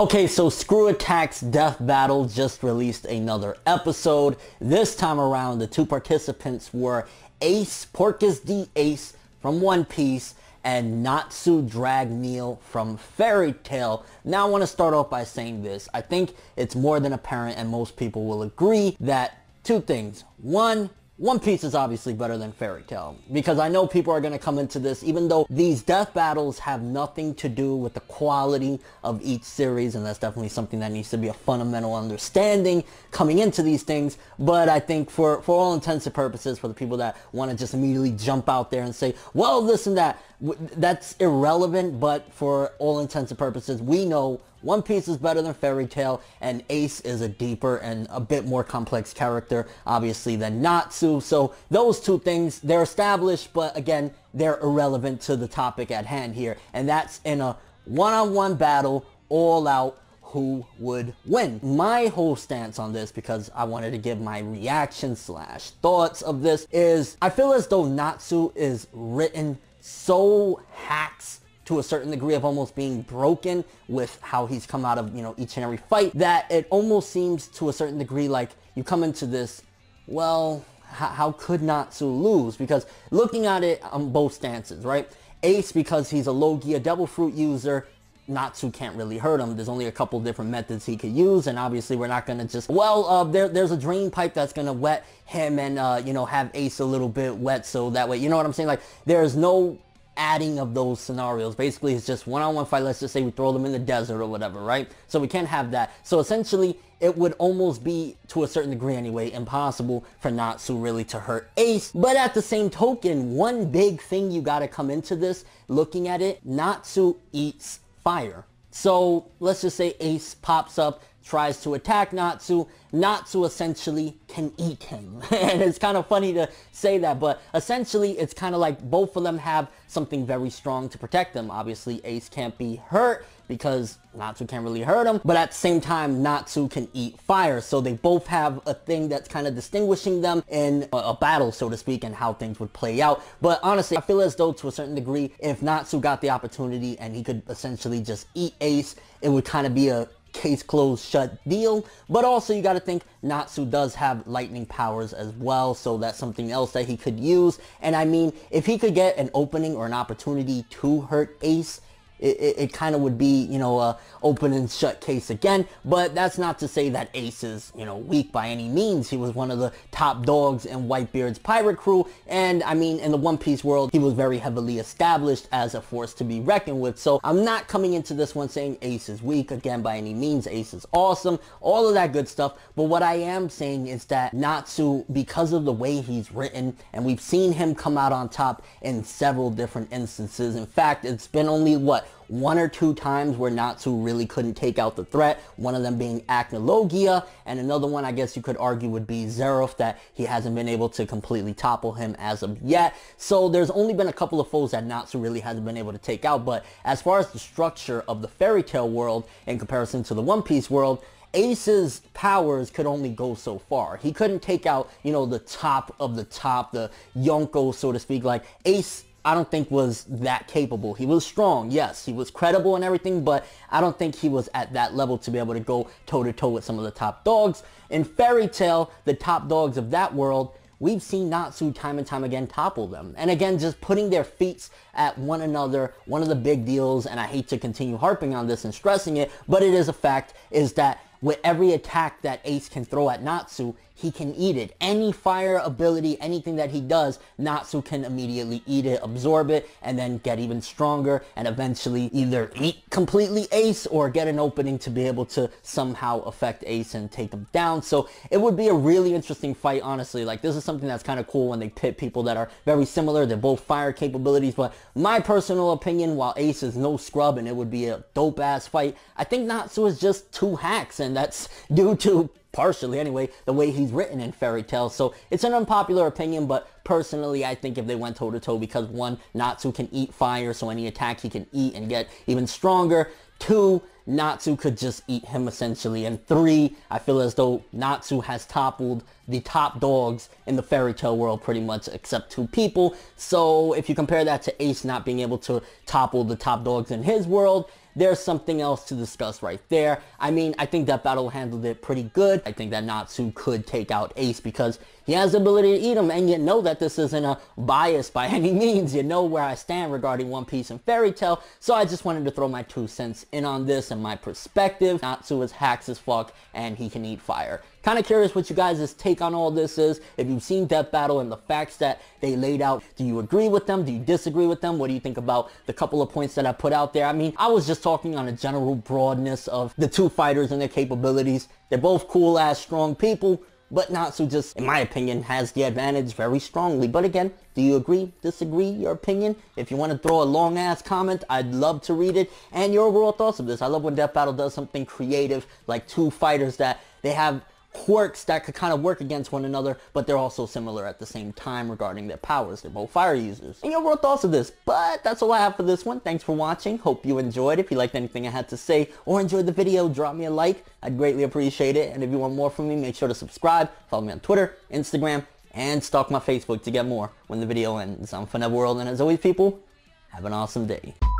Okay, so Screw Attack's Death Battle just released another episode. This time around, the two participants were Ace, Porcus D. Ace from One Piece, and Natsu Drag Meal from Fairy Tail. Now I want to start off by saying this. I think it's more than apparent, and most people will agree, that two things. One Piece is obviously better than Fairy Tail, because I know people are going to come into this, even though these death battles have nothing to do with the quality of each series, and that's definitely something that needs to be a fundamental understanding coming into these things. But I think for all intents and purposes, for the people that want to just immediately jump out there and say, well, this and that, that's irrelevant. But for all intents and purposes, we know One Piece is better than Fairy Tail, and Ace is a deeper and a bit more complex character, obviously, than Natsu. So those two things, they're established, but again, they're irrelevant to the topic at hand here. And that's in a one-on-one battle, all out, who would win. My whole stance on this, because I wanted to give my reaction / thoughts of this, is I feel as though Natsu is written so hacks to a certain degree of almost being broken with how he's come out of, each and every fight, that it almost seems to a certain degree like you come into this, well, how could Natsu lose? Because looking at it on both stances, right? Ace, because he's a Logia Devil Fruit user, Natsu can't really hurt him. There's only a couple different methods he could use, and obviously we're not going to just, there's a drain pipe that's going to wet him and, have Ace a little bit wet, so that way, you know what I'm saying? Like, there's no adding of those scenarios. Basically, it's just one-on-one fight. Let's just say we throw them in the desert or whatever, right? So we can't have that. So essentially, it would almost be, to a certain degree anyway, impossible for Natsu really to hurt Ace. But at the same token, one big thing you got to come into this, looking at it, Natsu eats fire. So let's just say Ace pops up, tries to attack Natsu. Natsu essentially can eat him. And it's kind of funny to say that, but essentially it's kind of like both of them have something very strong to protect them. Obviously, Ace can't be hurt because Natsu can't really hurt him, but at the same time, Natsu can eat fire. So they both have a thing that's kind of distinguishing them in a battle, so to speak, and how things would play out. But honestly, I feel as though to a certain degree, if Natsu got the opportunity and he could essentially just eat Ace, it would kind of be a case closed shut deal. But also you got to think Natsu does have lightning powers as well, so that's something else that he could use. And I mean, if he could get an opening or an opportunity to hurt Ace, it kind of would be, a open and shut case again. But that's not to say that Ace is, weak by any means. He was one of the top dogs in Whitebeard's pirate crew. And I mean, in the One Piece world, he was very heavily established as a force to be reckoned with. So I'm not coming into this one saying Ace is weak again by any means. Ace is awesome, all of that good stuff. But what I am saying is that Natsu, because of the way he's written, and we've seen him come out on top in several different instances. In fact, it's been only, one or two times where Natsu really couldn't take out the threat, one of them being Acne Logia, and another one I guess you could argue would be Zeref, that he hasn't been able to completely topple him as of yet. So there's only been a couple of foes that Natsu really hasn't been able to take out. But as far as the structure of the Fairy Tail world in comparison to the One Piece world, Ace's powers could only go so far. He couldn't take out, the top of the top, the Yonko, so to speak. Like, Ace, I don't think was that capable. He was strong, yes, he was credible and everything, but I don't think he was at that level to be able to go toe-to-toe with some of the top dogs. In Fairy Tail, the top dogs of that world, we've seen Natsu time and time again topple them. And again, just putting their feet at one another, one of the big deals, and I hate to continue harping on this and stressing it, but it is a fact, is that with every attack that Ace can throw at Natsu, he can eat it. Any fire ability, anything that he does, Natsu can immediately eat it, absorb it, and then get even stronger, and eventually either eat completely Ace or get an opening to be able to somehow affect Ace and take him down. So it would be a really interesting fight, honestly. Like, this is something that's kind of cool when they pit people that are very similar. They're both fire capabilities, but my personal opinion, while Ace is no scrub and it would be a dope-ass fight, I think Natsu is just two hacks, and that's due to, partially anyway, the way he's written in Fairy Tail. So it's an unpopular opinion, but personally I think if they went toe-to-toe, because one, Natsu can eat fire, so any attack he can eat and get even stronger. Two, Natsu could just eat him essentially. And 3, I feel as though Natsu has toppled the top dogs in the Fairy Tail world pretty much, except 2 people. So if you compare that to Ace not being able to topple the top dogs in his world, there's something else to discuss right there. I mean, I think Death Battle handled it pretty good. I think that Natsu could take out Ace because he has the ability to eat him, and you know that this isn't a bias by any means. You know where I stand regarding One Piece and Fairy Tail, so I just wanted to throw my 2 cents in on this and my perspective. Natsu is hacks as fuck, and he can eat fire. Kind of curious what you guys' take on all this is. If you've seen Death Battle and the facts that they laid out, do you agree with them? Do you disagree with them? What do you think about the couple of points that I put out there? I mean, I was just talking on a general broadness of the 2 fighters and their capabilities. They're both cool-ass, strong people, but Natsu just, in my opinion, has the advantage very strongly. But again, do you agree, disagree, your opinion? If you want to throw a long-ass comment, I'd love to read it. And your overall thoughts of this. I love when Death Battle does something creative, like 2 fighters that they have quirks that could kind of work against one another, but they're also similar at the same time regarding their powers. They're both fire users. And your overall thoughts of this. But that's all I have for this one. Thanks for watching. Hope you enjoyed. If you liked anything I had to say or enjoyed the video, drop me a like. I'd greatly appreciate it. And if you want more from me, make sure to subscribe. Follow me on Twitter, Instagram, and stalk my Facebook to get more when the video ends. I'm Fineb World, and as always, people, have an awesome day.